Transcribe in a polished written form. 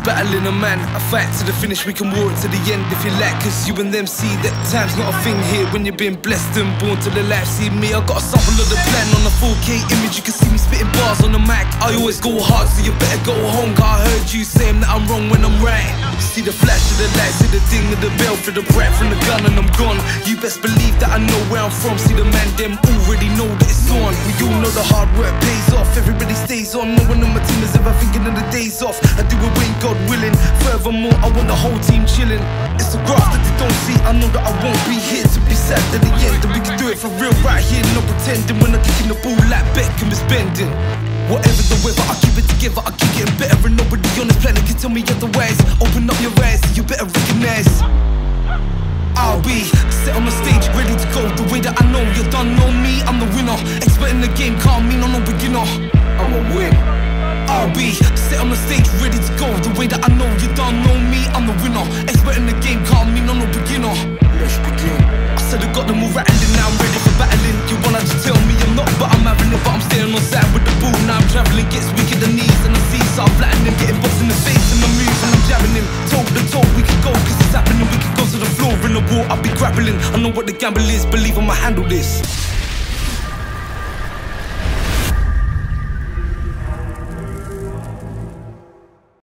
battling a man, I fight to the finish, we can war it to the end if you like. Cause you and them see that time's not a thing here when you've been blessed and born to the life. See me, I got a sample of the plan on a 4K image. You can see me spitting bars on the mic. I always go hard, so you better go home. Cause I heard you saying that I'm wrong when I'm right. See the flash of the lights, see the ding of the bell, feel the breath from the gun and I'm gone. You best believe that I know where I'm from. See the man, them already know that it's on. We all know the hard work pays off. Everybody stays on. No one on my team is ever thinking of the days off. I do it when God willing. Furthermore, I want the whole team chilling. It's the graph that they don't see. I know that I won't be here to be sad at the end. And we can do it for real right here, no pretending. When I'm kicking the ball like Beckham is bending. Whatever the weather, I keep it together, I keep getting better. And nobody on this planet can tell me otherwise. Open up your eyes, you better recognize I'll be set on the stage, ready to go. The way that I know you done know me, I'm the winner. Expert in the game, can't mean I'm no beginner. I'ma win. I'll be set on the stage, ready to go. The way that I know you done know me, I'm the winner. Expert in the game, can't mean I'm no beginner. Let's begin. I said I got them all rattling, now I'm ready for battling. You wanna just tell me I'm not, but I'm having it. But I'm staying on side with the ball. Now I'm travelling, gets weak at the knees and the seas. So I'm flattening, getting boxed in the face and I move and I'm jabbing him. Toe to toe, we can go, cause it's happening. We can go to the floor in the war, I'll be grappling. I know what the gamble is, believe I'ma handle this.